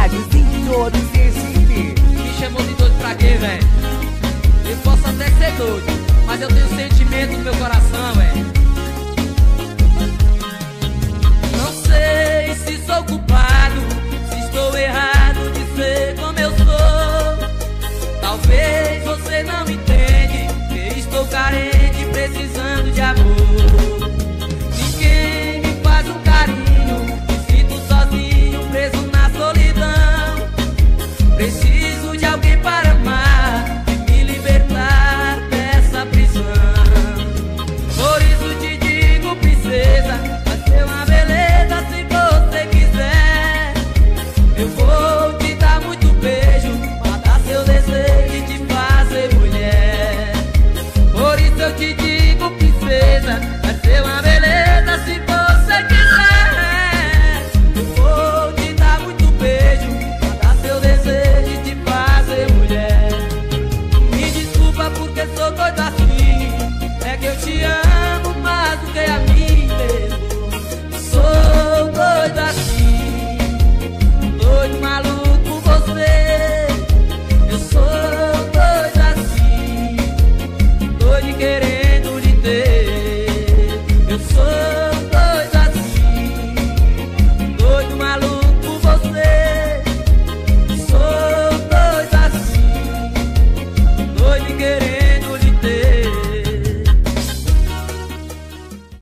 Rádio Senhores Recife. Me chamou de doido pra quê, velho? Eu posso até ser doido, mas eu tenho sentimento no meu coração, velho. Não sei se sou culpado, se estou errado de ser como eu sou. Talvez você não entende que estou carente, precisando de amor. Ninguém me faz um carinho, me sinto sozinho, preso na solidão. Preciso de alguém para amar e me libertar dessa prisão. Por isso te digo, princesa, vai ser uma beleza se você quiser. Eu vou te dar muito beijo, matar seu desejo e te fazer mulher. Por isso eu te digo, princesa, vai ser uma beleza se você quiser. Eu vou te dar muito beijo, matar seu desejo e te fazer mulher. Me desculpa porque sou doido assim, é que eu te amo mais do que a mim mesmo. Sou doido assim, doido maluco por você. Eu sou doido assim, doido querendo lhe ter. Eu sou doido assim, doido maluco por você. Sou doido assim, doido querendo